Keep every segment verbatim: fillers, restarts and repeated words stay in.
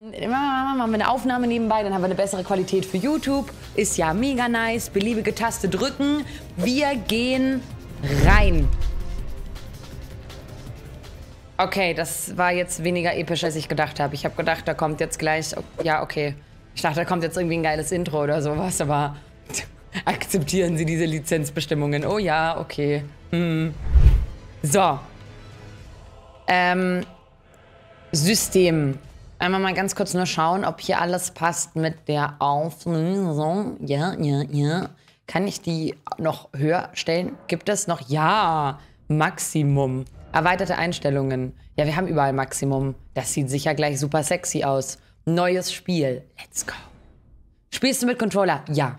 Immer machen wir eine Aufnahme nebenbei, dann haben wir eine bessere Qualität für YouTube. Ist ja mega nice. Beliebige Taste drücken. Wir gehen rein. Okay, das war jetzt weniger episch, als ich gedacht habe. Ich habe gedacht, da kommt jetzt gleich... Ja, okay. Ich dachte, da kommt jetzt irgendwie ein geiles Intro oder sowas, aber... Akzeptieren Sie diese Lizenzbestimmungen? Oh ja, okay. Hm. So. Ähm... System. Einmal mal ganz kurz nur schauen, ob hier alles passt mit der Auflösung. Ja, ja, ja. Kann ich die noch höher stellen? Gibt es noch? Ja, Maximum. Erweiterte Einstellungen. Ja, wir haben überall Maximum. Das sieht sicher gleich super sexy aus. Neues Spiel. Let's go. Spielst du mit Controller? Ja.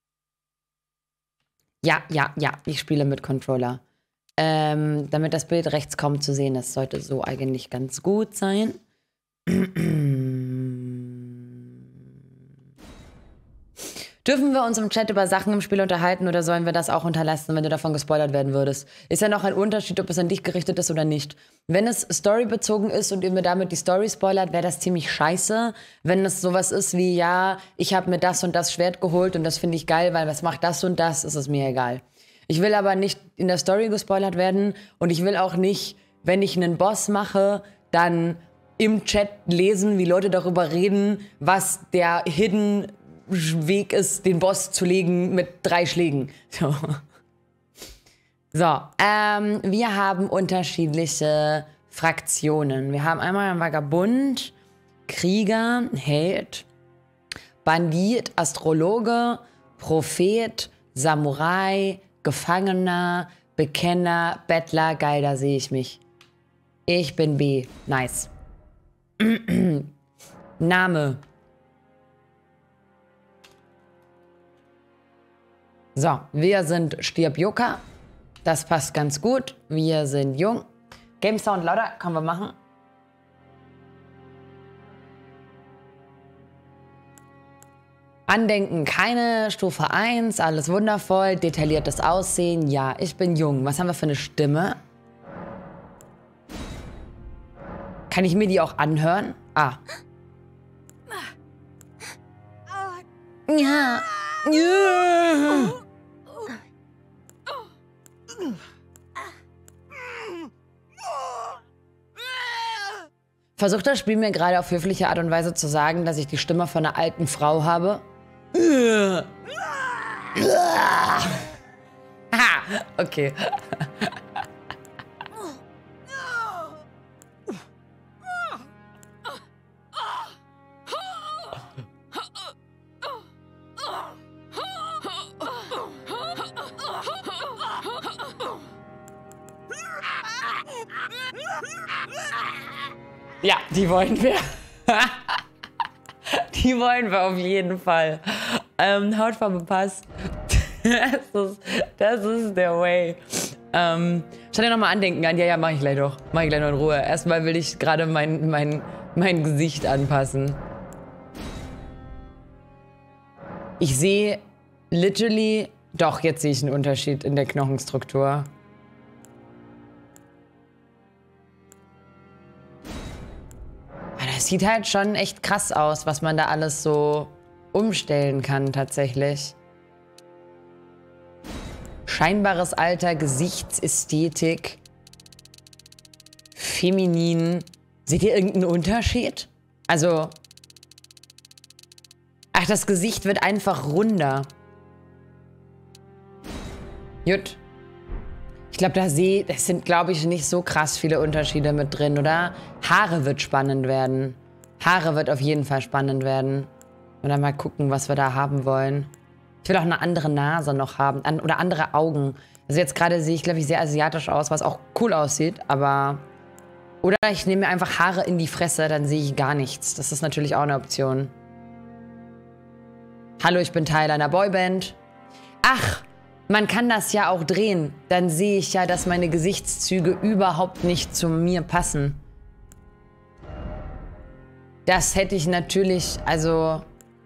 Ja, ja, ja. Ich spiele mit Controller. Ähm, damit das Bild rechts kaum zu sehen ist, sollte so eigentlich ganz gut sein. Dürfen wir uns im Chat über Sachen im Spiel unterhalten oder sollen wir das auch unterlassen, wenn du davon gespoilert werden würdest? Ist ja noch ein Unterschied, ob es an dich gerichtet ist oder nicht. Wenn es storybezogen ist und ihr mir damit die Story spoilert, wäre das ziemlich scheiße. Wenn es sowas ist wie, ja, ich habe mir das und das Schwert geholt und das finde ich geil, weil was macht das und das, ist es mir egal. Ich will aber nicht in der Story gespoilert werden und ich will auch nicht, wenn ich einen Boss mache, dann im Chat lesen, wie Leute darüber reden, was der Hidden Weg ist, den Boss zu legen mit drei Schlägen. So, so ähm, wir haben unterschiedliche Fraktionen. Wir haben einmal einen Vagabund, Krieger, Held, Bandit, Astrologe, Prophet, Samurai, Gefangener, Bekenner, Bettler. Geil, da sehe ich mich. Ich bin B. Nice. Name. So, wir sind Stirb-Joker. Das passt ganz gut. Wir sind jung. Game Sound lauter, können wir machen. Andenken, keine. Stufe eins, alles wundervoll. Detailliertes Aussehen, ja. Ich bin jung. Was haben wir für eine Stimme? Kann ich mir die auch anhören? Ah. Ja. Ja. Versucht das Spiel mir gerade auf höfliche Art und Weise zu sagen, dass ich die Stimme von einer alten Frau habe? Aha, okay. Ja, die wollen wir. Die wollen wir auf jeden Fall. Ähm, Hautfarbe passt. Das ist, das ist der Way. Ähm, ich ja nochmal andenken an. Ja, ja, mach ich gleich doch. Mach ich gleich noch in Ruhe. Erstmal will ich gerade mein, mein, mein Gesicht anpassen. Ich sehe literally... Doch, jetzt sehe ich einen Unterschied in der Knochenstruktur. Das sieht halt schon echt krass aus, was man da alles so umstellen kann tatsächlich. Scheinbares Alter, Gesichtsästhetik, feminin. Seht ihr irgendeinen Unterschied? Also, ach, das Gesicht wird einfach runder. Gut. Ich glaube, da sehe, das sind, glaube ich, nicht so krass viele Unterschiede mit drin, oder? Haare wird spannend werden. Haare wird auf jeden Fall spannend werden. Und dann mal gucken, was wir da haben wollen. Ich will auch eine andere Nase noch haben. An, oder andere Augen. Also jetzt gerade sehe ich, glaube ich, sehr asiatisch aus, was auch cool aussieht, aber... Oder ich nehme mir einfach Haare in die Fresse, dann sehe ich gar nichts. Das ist natürlich auch eine Option. Hallo, ich bin Teil einer Boyband. Ach! Man kann das ja auch drehen. Dann sehe ich ja, dass meine Gesichtszüge überhaupt nicht zu mir passen. Das hätte ich natürlich, also...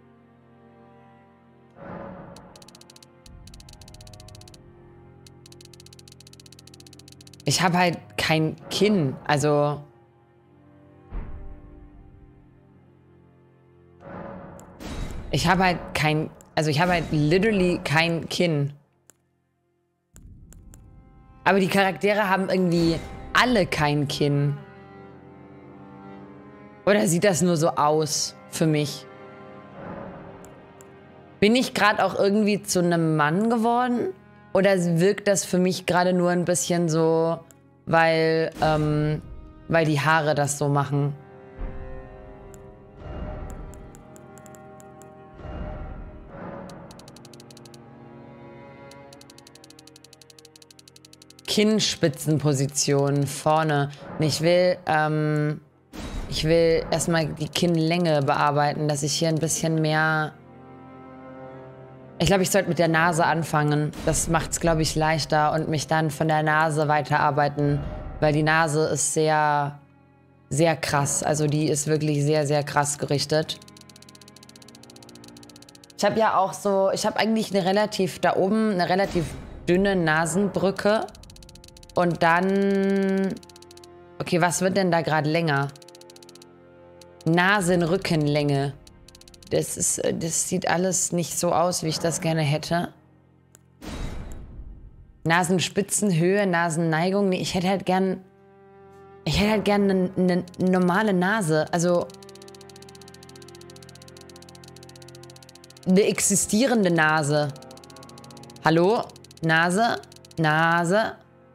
Ich habe halt kein Kinn, also... Ich habe halt kein... Also ich habe halt literally kein Kinn. Aber die Charaktere haben irgendwie alle kein Kinn. Oder sieht das nur so aus für mich? Bin ich gerade auch irgendwie zu einem Mann geworden? Oder wirkt das für mich gerade nur ein bisschen so, weil, ähm, weil die Haare das so machen? Kinnspitzenposition vorne. Ich will, ähm, ich will erstmal die Kinnlänge bearbeiten, dass ich hier ein bisschen mehr... Ich glaube, ich sollte mit der Nase anfangen. Das macht es, glaube ich, leichter und mich dann von der Nase weiterarbeiten, weil die Nase ist sehr, sehr krass. Also die ist wirklich sehr, sehr krass gerichtet. Ich habe ja auch so, ich habe eigentlich eine relativ, da oben eine relativ dünne Nasenbrücke. Und dann, okay, was wird denn da gerade länger? Nasenrückenlänge. Das ist, das sieht alles nicht so aus, wie ich das gerne hätte. Nasenspitzenhöhe, Nasenneigung. Nee, ich hätte halt gern, ich hätte halt gern eine, eine normale Nase. Also eine existierende Nase. Hallo? Nase? Nase?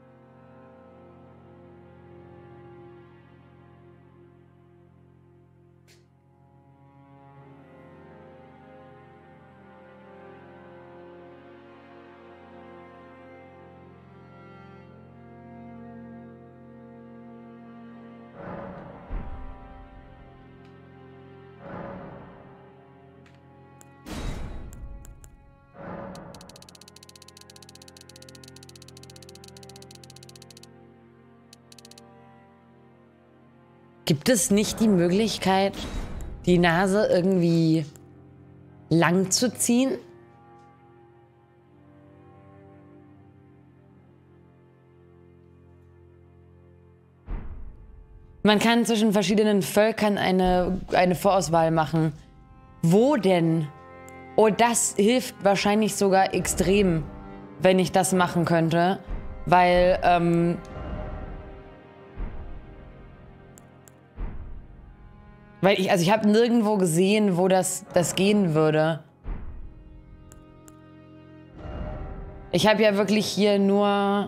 Gibt es nicht die Möglichkeit, die Nase irgendwie lang zu ziehen? Man kann zwischen verschiedenen Völkern eine, eine Vorauswahl machen. Wo denn? Oh, das hilft wahrscheinlich sogar extrem, wenn ich das machen könnte. Weil, ähm... Weil ich, also ich habe nirgendwo gesehen, wo das, das gehen würde. Ich habe ja wirklich hier nur...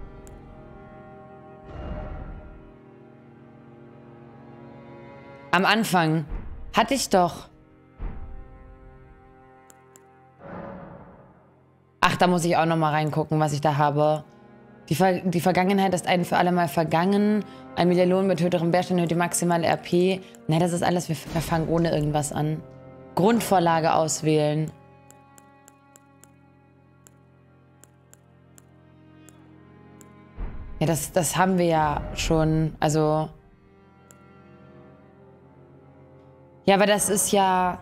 Am Anfang hatte ich doch. Ach, da muss ich auch noch mal reingucken, was ich da habe. Die, Ver die Vergangenheit ist ein für alle Mal vergangen. Ein Medaillon mit höherem Bärstein erhöht die maximale R P. Nein, das ist alles. Wir, wir fangen ohne irgendwas an. Grundvorlage auswählen. Ja, das, das haben wir ja schon. Also... Ja, aber das ist ja...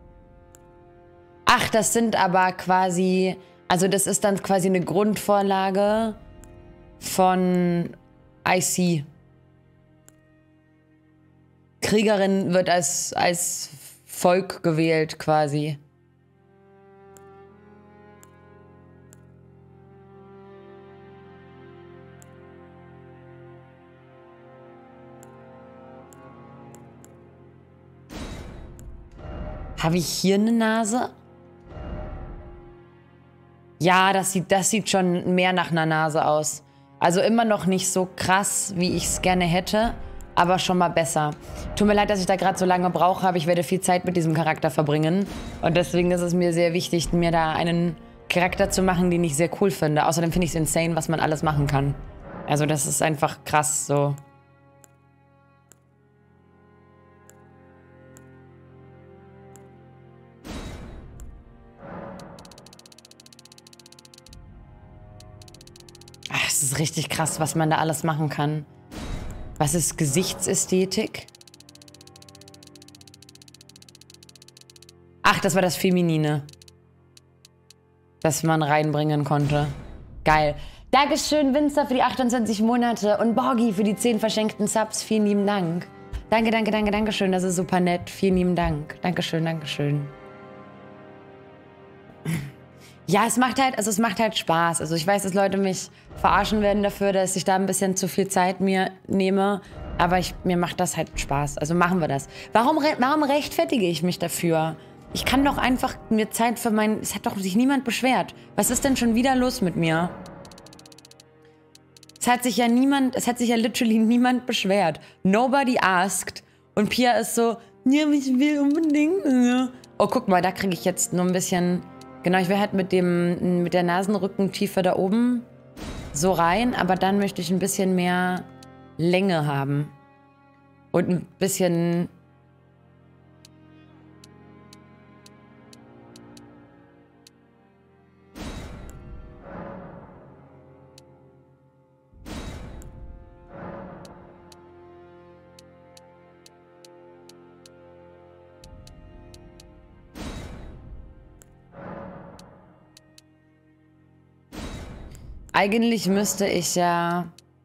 Ach, das sind aber quasi... Also das ist dann quasi eine Grundvorlage von I C. Kriegerin wird als, als Volk gewählt quasi. Habe ich hier eine Nase? Ja, das sieht, das sieht schon mehr nach einer Nase aus. Also immer noch nicht so krass, wie ich es gerne hätte, aber schon mal besser. Tut mir leid, dass ich da gerade so lange brauche, aber ich werde viel Zeit mit diesem Charakter verbringen. Und deswegen ist es mir sehr wichtig, mir da einen Charakter zu machen, den ich sehr cool finde. Außerdem finde ich es insane, was man alles machen kann. Also das ist einfach krass so. Ach, es ist richtig krass, was man da alles machen kann. Was ist Gesichtsästhetik? Ach, das war das Feminine, das man reinbringen konnte. Geil. Dankeschön, Winzer, für die achtundzwanzig Monate und Borgi für die zehn verschenkten Subs. Vielen lieben Dank. Danke, danke, danke, danke schön. Das ist super nett. Vielen lieben Dank. Dankeschön, Dankeschön. Ja, es macht halt, also es macht halt Spaß. Also ich weiß, dass Leute mich verarschen werden dafür, dass ich da ein bisschen zu viel Zeit mir nehme. Aber ich, mir macht das halt Spaß. Also machen wir das. Warum, warum rechtfertige ich mich dafür? Ich kann doch einfach mir Zeit für mein... Es hat doch sich niemand beschwert. Was ist denn schon wieder los mit mir? Es hat sich ja niemand... Es hat sich ja literally niemand beschwert. Nobody asked. Und Pia ist so... Ja, ich will unbedingt... Oh, guck mal, da kriege ich jetzt nur ein bisschen... Genau, ich will halt mit dem, mit der Nasenrücken tiefer da oben so rein, aber dann möchte ich ein bisschen mehr Länge haben. Und ein bisschen... Eigentlich müsste ich ja...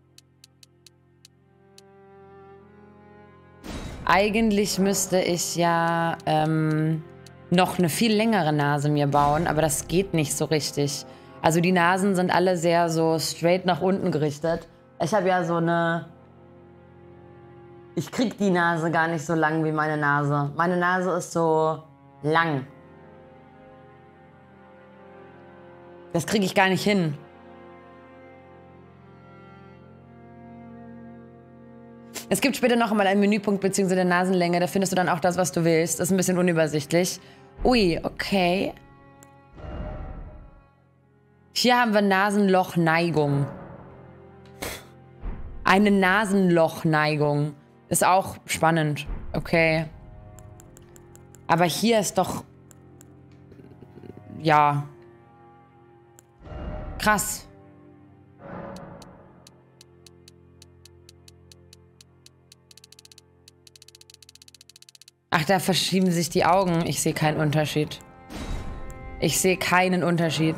Eigentlich müsste ich ja ähm, noch eine viel längere Nase mir bauen, aber das geht nicht so richtig. Also die Nasen sind alle sehr so straight nach unten gerichtet. Ich habe ja so eine... Ich krieg die Nase gar nicht so lang wie meine Nase. Meine Nase ist so lang. Das kriege ich gar nicht hin. Es gibt später noch einmal einen Menüpunkt bzw. Nasenlänge. Da findest du dann auch das, was du willst. Das ist ein bisschen unübersichtlich. Ui, okay. Hier haben wir Nasenlochneigung. Eine Nasenlochneigung. Ist auch spannend. Okay. Aber hier ist doch... Ja. Krass. Ach, da verschieben sich die Augen. Ich sehe keinen Unterschied. Ich sehe keinen Unterschied.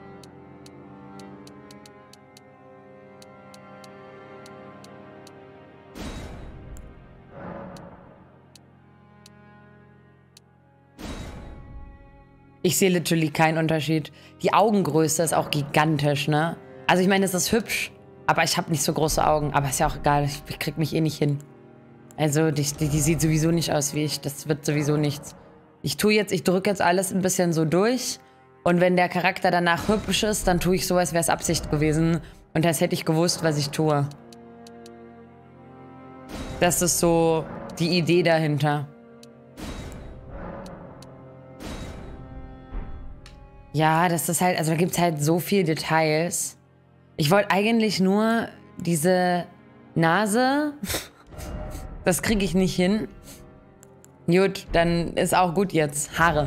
Ich sehe literally keinen Unterschied. Die Augengröße ist auch gigantisch, ne? Also ich meine, es ist hübsch, aber ich habe nicht so große Augen. Aber ist ja auch egal, ich, ich krieg mich eh nicht hin. Also die, die, die sieht sowieso nicht aus wie ich. Das wird sowieso nichts. Ich tue jetzt, ich drücke jetzt alles ein bisschen so durch. Und wenn der Charakter danach hübsch ist, dann tue ich so, als wäre es Absicht gewesen. Und als hätte ich gewusst, was ich tue. Das ist so die Idee dahinter. Ja, das ist halt, also da gibt es halt so viele Details. Ich wollte eigentlich nur diese Nase... Das kriege ich nicht hin. Gut, dann ist auch gut jetzt. Haare.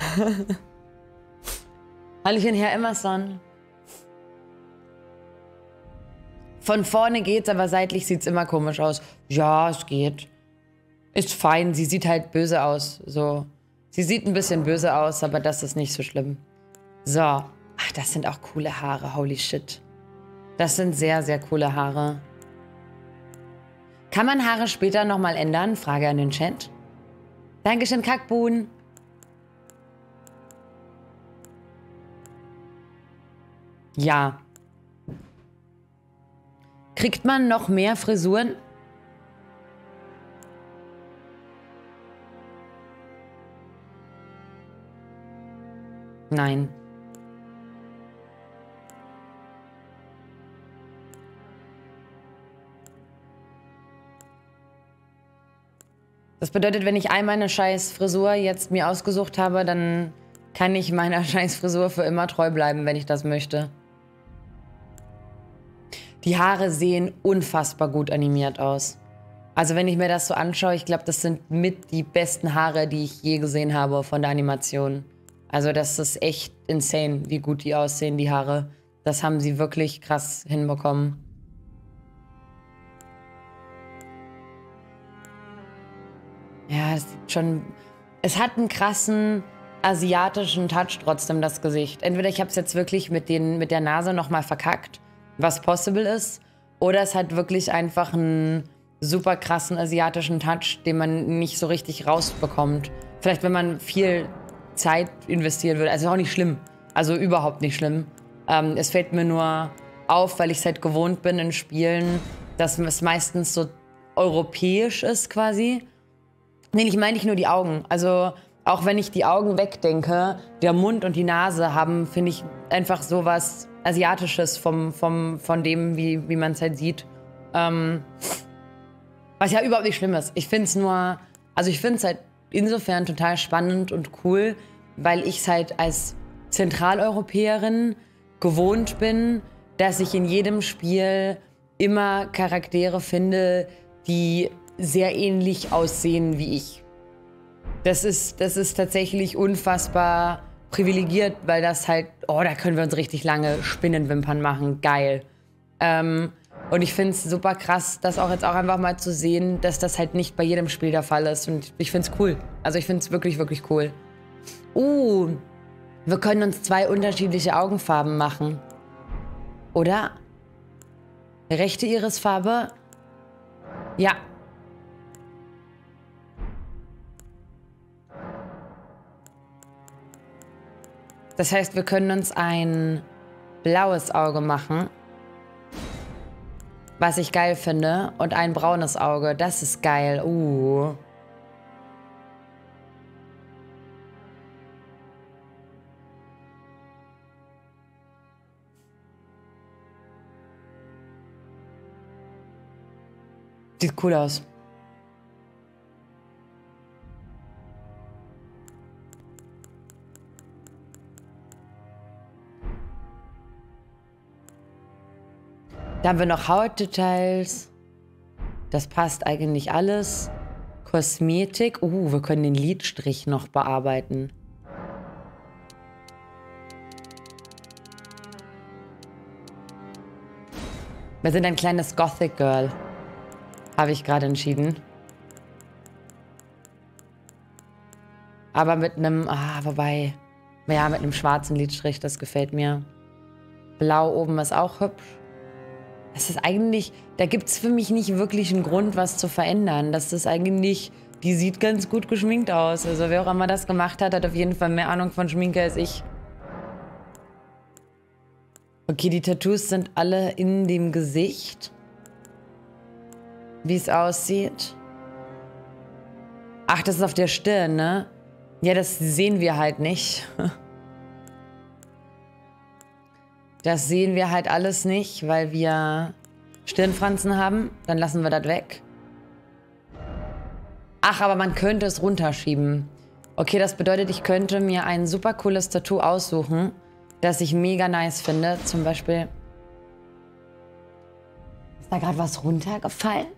Hallöchen, Herr Emerson. Von vorne geht's, aber seitlich sieht's immer komisch aus. Ja, es geht. Ist fein, sie sieht halt böse aus. So. Sie sieht ein bisschen böse aus, aber das ist nicht so schlimm. So. Ach, das sind auch coole Haare. Holy shit. Das sind sehr, sehr coole Haare. Kann man Haare später nochmal ändern? Frage an den Chat. Dankeschön, Kackbuhn. Ja. Kriegt man noch mehr Frisuren? Nein. Das bedeutet, wenn ich einmal eine scheiß Frisur jetzt mir ausgesucht habe, dann kann ich meiner scheiß Frisur für immer treu bleiben, wenn ich das möchte. Die Haare sehen unfassbar gut animiert aus. Also wenn ich mir das so anschaue, ich glaube, das sind mit die besten Haare, die ich je gesehen habe von der Animation. Also das ist echt insane, wie gut die aussehen, die Haare. Das haben sie wirklich krass hinbekommen. Ja, es sieht schon... Es hat einen krassen asiatischen Touch trotzdem, das Gesicht. Entweder ich habe es jetzt wirklich mit, den, mit der Nase nochmal verkackt, was possible ist, oder es hat wirklich einfach einen super krassen asiatischen Touch, den man nicht so richtig rausbekommt. Vielleicht, wenn man viel Zeit investieren würde. Also auch nicht schlimm. Also überhaupt nicht schlimm. Ähm, es fällt mir nur auf, weil ich es halt gewohnt bin in Spielen, dass es meistens so europäisch ist quasi. Nee, ich meine nicht nur die Augen. Also auch wenn ich die Augen wegdenke, der Mund und die Nase haben, finde ich, einfach so was Asiatisches vom, vom, von dem, wie, wie man es halt sieht. Ähm, was ja überhaupt nicht schlimm ist. Ich finde es nur, also ich finde es halt insofern total spannend und cool, weil ich es halt als Zentraleuropäerin gewohnt bin, dass ich in jedem Spiel immer Charaktere finde, die sehr ähnlich aussehen wie ich. Das ist, das ist tatsächlich unfassbar privilegiert, weil das halt, oh, da können wir uns richtig lange Spinnenwimpern machen. Geil. Ähm, und ich finde es super krass, das auch jetzt auch einfach mal zu sehen, dass das halt nicht bei jedem Spiel der Fall ist. Und ich finde es cool. Also ich finde es wirklich, wirklich cool. Uh, wir können uns zwei unterschiedliche Augenfarben machen. Oder? Rechte Irisfarbe? Ja. Das heißt, wir können uns ein blaues Auge machen, was ich geil finde, und ein braunes Auge. Das ist geil. Uh. Sieht cool aus. Da haben wir noch Hautdetails. Das passt eigentlich alles. Kosmetik. Uh, wir können den Lidstrich noch bearbeiten. Wir sind ein kleines Gothic Girl. Habe ich gerade entschieden. Aber mit einem, ah, wobei, ja, mit einem schwarzen Lidstrich, das gefällt mir. Blau oben ist auch hübsch. Es ist eigentlich, da gibt es für mich nicht wirklich einen Grund, was zu verändern. Das ist eigentlich, die sieht ganz gut geschminkt aus. Also wer auch immer das gemacht hat, hat auf jeden Fall mehr Ahnung von Schminke als ich. Okay, die Tattoos sind alle in dem Gesicht. Wie es aussieht. Ach, das ist auf der Stirn, ne? Ja, das sehen wir halt nicht. Das sehen wir halt alles nicht, weil wir Stirnfransen haben. Dann lassen wir das weg. Ach, aber man könnte es runterschieben. Okay, das bedeutet, ich könnte mir ein super cooles Tattoo aussuchen, das ich mega nice finde. Zum Beispiel... Ist da gerade was runtergefallen?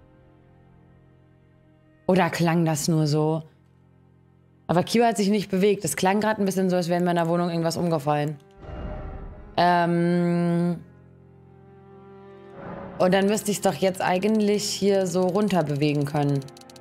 Oder klang das nur so? Aber Kiwa hat sich nicht bewegt. Es klang gerade ein bisschen so, als wäre in meiner Wohnung irgendwas umgefallen. Ähm... Und dann müsste ich es doch jetzt eigentlich hier so runter bewegen können.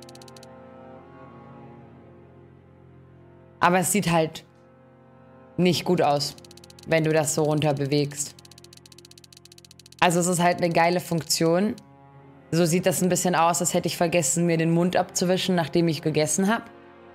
Aber es sieht halt nicht gut aus, wenn du das so runter bewegst. Also es ist halt eine geile Funktion. So sieht das ein bisschen aus, als hätte ich vergessen, mir den Mund abzuwischen, nachdem ich gegessen habe.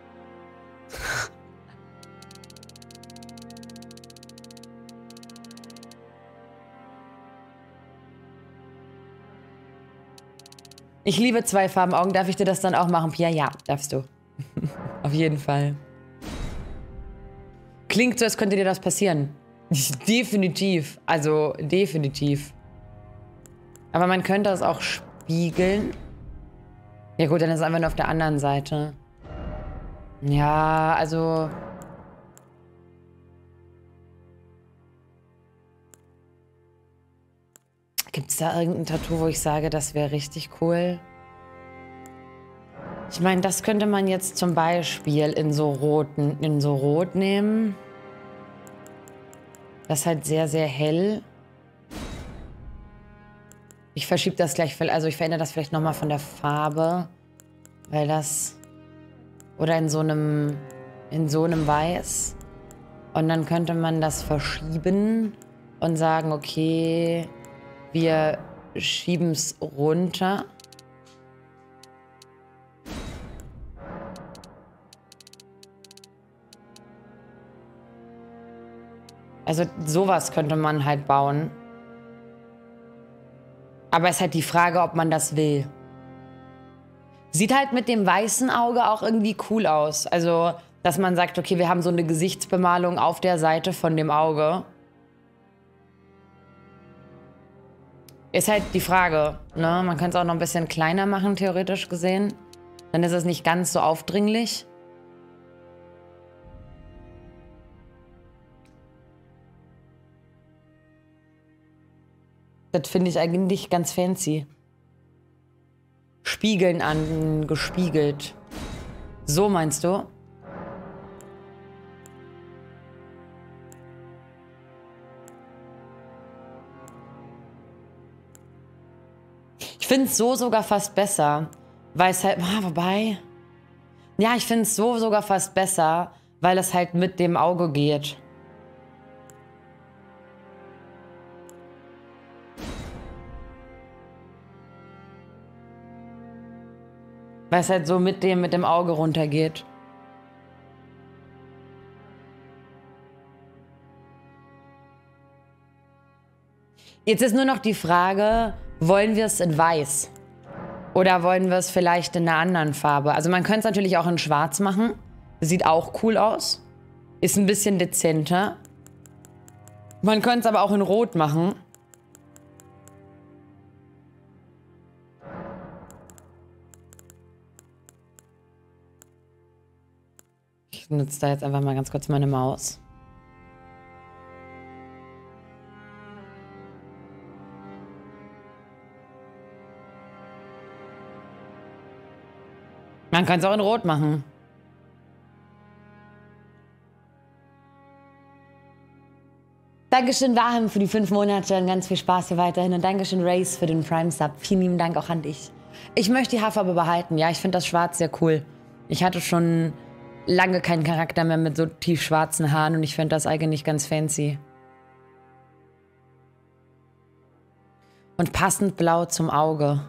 Ich liebe Zweifarbenaugen. Darf ich dir das dann auch machen, Pia? Ja, darfst du. Auf jeden Fall. Klingt so, als könnte dir das passieren. Definitiv. Also, definitiv. Aber man könnte es auch spiegeln. Ja gut, dann ist es einfach nur auf der anderen Seite. Ja, also... Gibt es da irgendein Tattoo, wo ich sage, das wäre richtig cool? Ich meine, das könnte man jetzt zum Beispiel in so roten, in so Rot nehmen. Das ist halt sehr, sehr hell. Ich verschiebe das gleich, also ich verändere das vielleicht nochmal von der Farbe. Weil das... Oder in so einem... In so einem Weiß. Und dann könnte man das verschieben und sagen, okay... Wir schieben es runter. Also sowas könnte man halt bauen. Aber es ist halt die Frage, ob man das will. Sieht halt mit dem weißen Auge auch irgendwie cool aus. Also, dass man sagt, okay, wir haben so eine Gesichtsbemalung auf der Seite von dem Auge. Ist halt die Frage, ne? Man könnte es auch noch ein bisschen kleiner machen, theoretisch gesehen. Dann ist es nicht ganz so aufdringlich. Das finde ich eigentlich ganz fancy. Spiegeln an, gespiegelt. So meinst du? Ich finde es so sogar fast besser, weil es halt, ah, wobei, ja, ich finde es so sogar fast besser, weil es halt mit dem Auge geht. Weil es halt so mit dem, mit dem Auge runtergeht. Jetzt ist nur noch die Frage, wollen wir es in weiß? Oder wollen wir es vielleicht in einer anderen Farbe? Also man könnte es natürlich auch in schwarz machen. Sieht auch cool aus. Ist ein bisschen dezenter. Man könnte es aber auch in rot machen. Ich nutze da jetzt einfach mal ganz kurz meine Maus. Man kann es auch in Rot machen. Dankeschön, Waham, für die fünf Monate und ganz viel Spaß hier weiterhin. Und Dankeschön, Race, für den Prime-Sub. Vielen lieben Dank auch an dich. Ich möchte die Haarfarbe behalten. Ja, ich finde das Schwarz sehr cool. Ich hatte schon lange keinen Charakter mehr mit so tiefschwarzen Haaren und ich finde das eigentlich ganz fancy. Und passend blau zum Auge.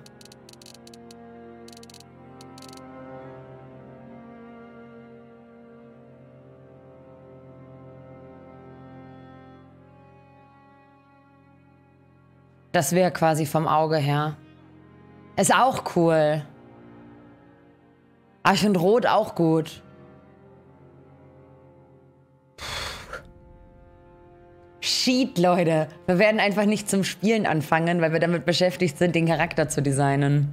Das wäre quasi vom Auge her. Ist auch cool. Aber ich finde Rot auch gut. Shit, Leute. Wir werden einfach nicht zum Spielen anfangen, weil wir damit beschäftigt sind, den Charakter zu designen.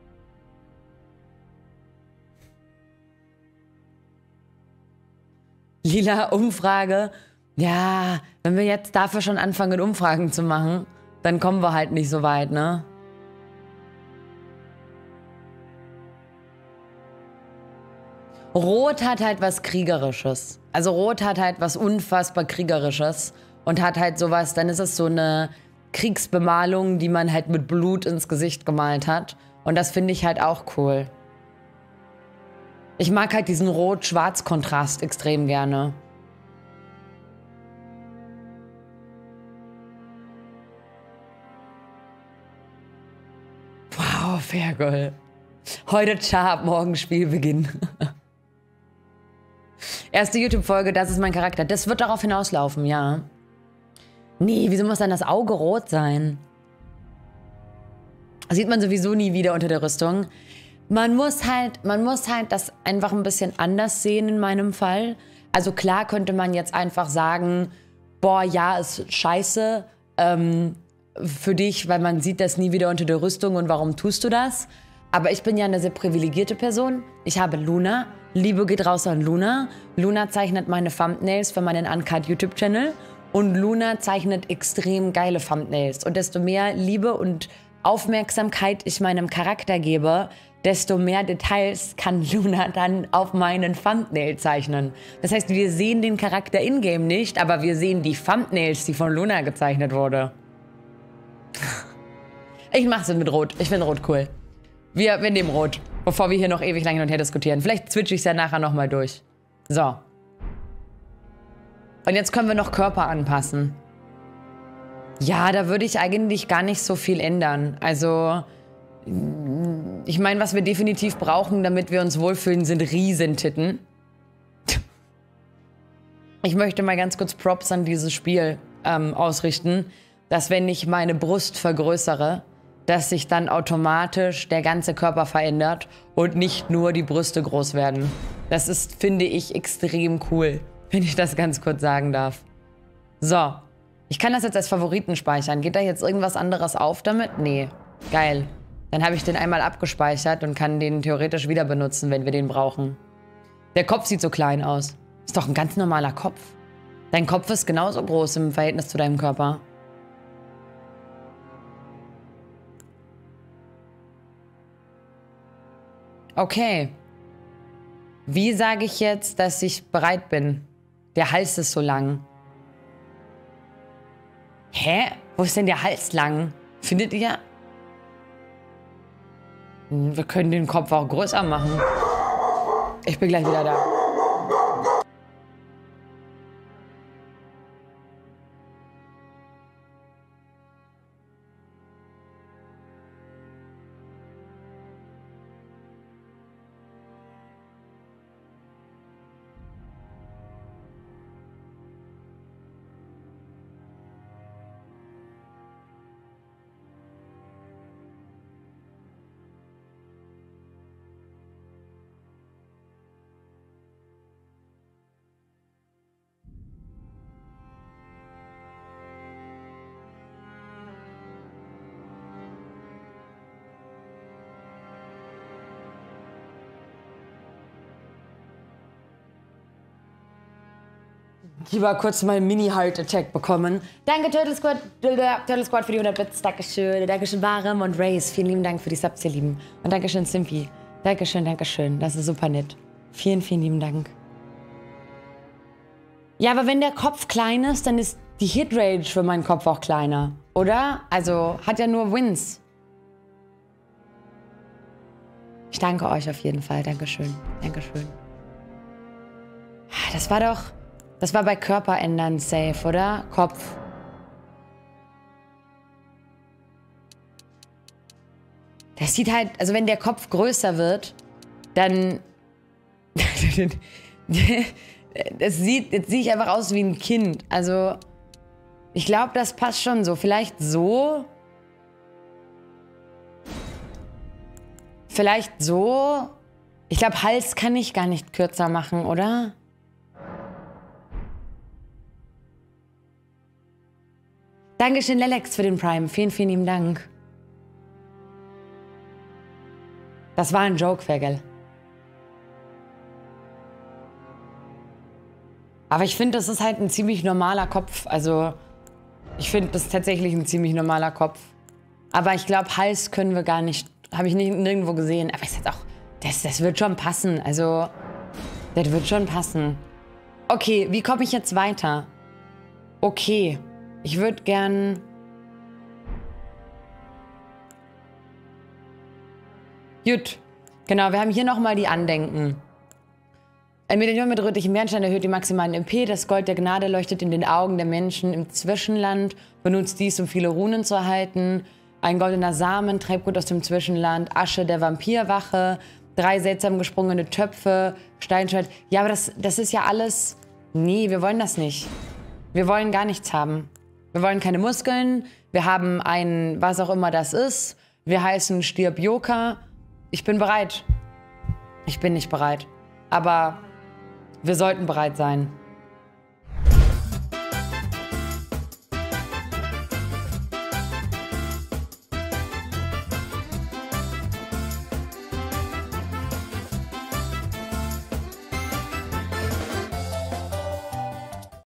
Lila, Umfrage. Ja, wenn wir jetzt dafür schon anfangen, Umfragen zu machen, dann kommen wir halt nicht so weit, ne? Rot hat halt was Kriegerisches. Also Rot hat halt was unfassbar Kriegerisches und hat halt sowas, dann ist es so eine Kriegsbemalung, die man halt mit Blut ins Gesicht gemalt hat. Und das finde ich halt auch cool. Ich mag halt diesen Rot-Schwarz-Kontrast extrem gerne. Wow, Fergal. Heute Char, morgen Spielbeginn. Erste YouTube-Folge, das ist mein Charakter. Das wird darauf hinauslaufen, ja. Nee, wieso muss dann das Auge rot sein? Das sieht man sowieso nie wieder unter der Rüstung. Man muss halt, man muss halt das einfach ein bisschen anders sehen in meinem Fall. Also klar könnte man jetzt einfach sagen, boah, ja, ist scheiße ähm, für dich, weil man sieht das nie wieder unter der Rüstung und warum tust du das? Aber ich bin ja eine sehr privilegierte Person. Ich habe Luna. Liebe geht raus an Luna. Luna zeichnet meine Thumbnails für meinen Uncut YouTube-Channel. Und Luna zeichnet extrem geile Thumbnails. Und desto mehr Liebe und Aufmerksamkeit ich meinem Charakter gebe, desto mehr Details kann Luna dann auf meinen Thumbnail zeichnen. Das heißt, wir sehen den Charakter in-game nicht, aber wir sehen die Thumbnails, die von Luna gezeichnet wurde. Ich mach's mit Rot. Ich finde Rot cool. Wir, wir nehmen Rot, bevor wir hier noch ewig lang hin und her diskutieren. Vielleicht switche ich es ja nachher nochmal durch. So. Und jetzt können wir noch Körper anpassen. Ja, da würde ich eigentlich gar nicht so viel ändern. Also, ich meine, was wir definitiv brauchen, damit wir uns wohlfühlen, sind Riesentitten. Ich möchte mal ganz kurz Props an dieses Spiel ähm, ausrichten, dass wenn ich meine Brust vergrößere, dass sich dann automatisch der ganze Körper verändert und nicht nur die Brüste groß werden. Das ist, finde ich, extrem cool, wenn ich das ganz kurz sagen darf. So, ich kann das jetzt als Favoriten speichern. Geht da jetzt irgendwas anderes auf damit? Nee. Geil. Dann habe ich den einmal abgespeichert und kann den theoretisch wieder benutzen, wenn wir den brauchen. Der Kopf sieht so klein aus. Ist doch ein ganz normaler Kopf. Dein Kopf ist genauso groß im Verhältnis zu deinem Körper. Okay. Wie sage ich jetzt, dass ich bereit bin? Der Hals ist so lang. Hä? Wo ist denn der Hals lang? Findet ihr? Wir können den Kopf auch größer machen. Ich bin gleich wieder da. Ich war kurz mal einen Mini-Heart-Attack bekommen. Danke, Turtle Squad, Turtle Squad für die hundert Bits. Dankeschön. Dankeschön, Barem und Race. Vielen lieben Dank für die Subs, ihr Lieben. Und Dankeschön, Simpy. Dankeschön, Dankeschön. Das ist super nett. Vielen, vielen lieben Dank. Ja, aber wenn der Kopf klein ist, dann ist die Hitrage für meinen Kopf auch kleiner. Oder? Also, hat ja nur Wins. Ich danke euch auf jeden Fall. Dankeschön. Dankeschön. Das war doch... Das war bei Körper ändern safe, oder? Kopf. Das sieht halt, also wenn der Kopf größer wird, dann... das sieht, jetzt sehe ich einfach aus wie ein Kind. Also, ich glaube, das passt schon so. Vielleicht so. Vielleicht so. Ich glaube, Hals kann ich gar nicht kürzer machen, oder? Dankeschön, Lelex, für den Prime. Vielen, vielen lieben Dank. Das war ein Joke, Fergal. Aber ich finde, das ist halt ein ziemlich normaler Kopf. Also, ich finde, das ist tatsächlich ein ziemlich normaler Kopf. Aber ich glaube, Hals können wir gar nicht... Habe ich nicht, nirgendwo gesehen. Aber ist jetzt auch... Das, das wird schon passen. Also, das wird schon passen. Okay, wie komme ich jetzt weiter? Okay. Ich würde gern... Gut. Genau, wir haben hier nochmal die Andenken. Ein Medaillon mit rötlichem Bernstein erhöht die maximalen M P. Das Gold der Gnade leuchtet in den Augen der Menschen im Zwischenland. Benutzt dies, um viele Runen zu erhalten. Ein goldener Samen, Treibgut aus dem Zwischenland. Asche der Vampirwache. Drei seltsam gesprungene Töpfe. Steinschwert. Ja, aber das, das ist ja alles... Nee, wir wollen das nicht. Wir wollen gar nichts haben. Wir wollen keine Muskeln. Wir haben ein, was auch immer das ist. Wir heißen Stirb Joka. Ich bin bereit. Ich bin nicht bereit. Aber wir sollten bereit sein.